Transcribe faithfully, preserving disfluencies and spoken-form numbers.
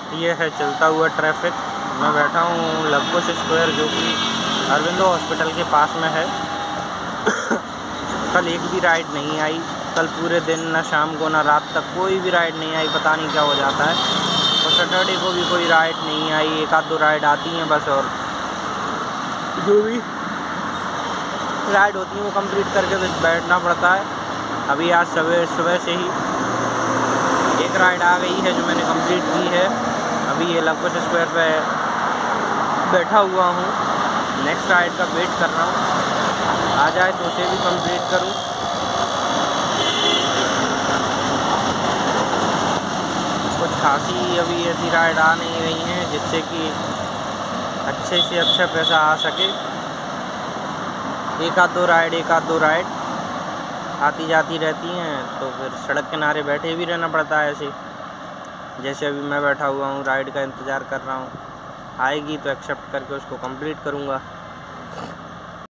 ये है चलता हुआ ट्रैफिक। मैं बैठा हूँ लवकुश स्क्वायर, जो कि अरविंदो हॉस्पिटल के पास में है। कल एक भी राइड नहीं आई, कल पूरे दिन न शाम को न रात तक कोई भी राइड नहीं आई, पता नहीं क्या हो जाता है। और सैटरडे को भी कोई राइड नहीं आई, एक आध दो राइड आती हैं बस, और जो भी राइड होती है वो कंप्लीट करके बस बैठना पड़ता है। अभी आज सवेरे सुबह से ही एक राइड आ गई है जो मैंने कंप्लीट की है। अभी ये लवकुश स्क्वायर पे बैठा हुआ हूँ, नेक्स्ट राइड का वेट कर रहा हूँ, आ जाए तो उसे भी कंप्लीट करूँ। कुछ खासी अभी ऐसी राइड आ नहीं रही हैं जिससे कि अच्छे से अच्छा पैसा आ सके। एक आध दो राइड एक आध दो राइड आती जाती रहती हैं, तो फिर सड़क किनारे बैठे भी रहना पड़ता है। ऐसे जैसे अभी मैं बैठा हुआ हूँ, राइड का इंतज़ार कर रहा हूँ, आएगी तो एक्सेप्ट करके उसको कंप्लीट करूँगा।